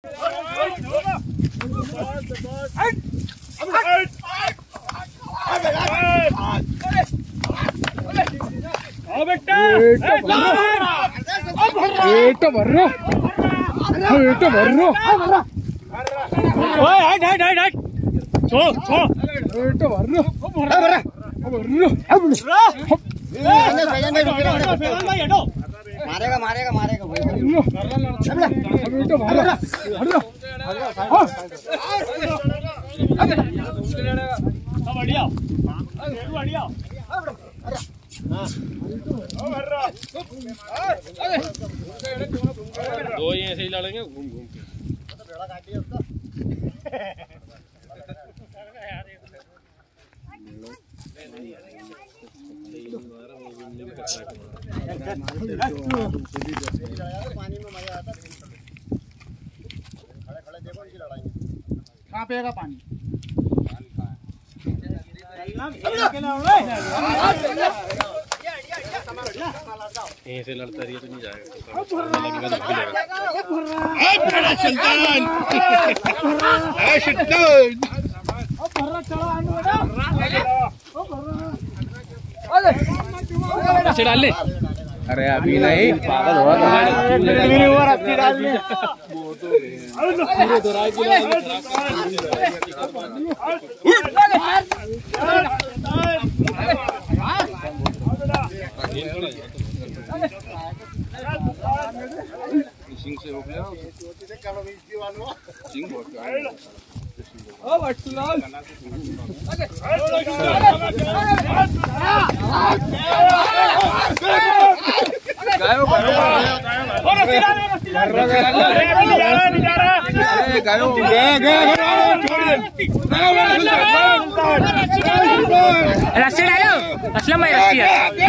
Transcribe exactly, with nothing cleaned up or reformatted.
बेटा भर्रो बेटा भर्रो ओए हट हट हट हट छो छो बेटा भर्रो भर्रो भर्रो भाई हटो मारेगा मारेगा मारेगा भाई बेटा भर्रो भर्रो बढ़िया बढ़िया दो ही ऐसे ही लड़ेंगे घूम घूम के पानी में मजा आता है। खड़े खड़े देखो इनकी लड़ाई कहाँ पेगा पानी ऐसे लड़ता रही तो नहीं जाएगा डाल ले। अरे अभी नहीं पागल हुआ सिंह से हो गया सिंह बहुत रस्सी डालो असलम भाई रस्सी है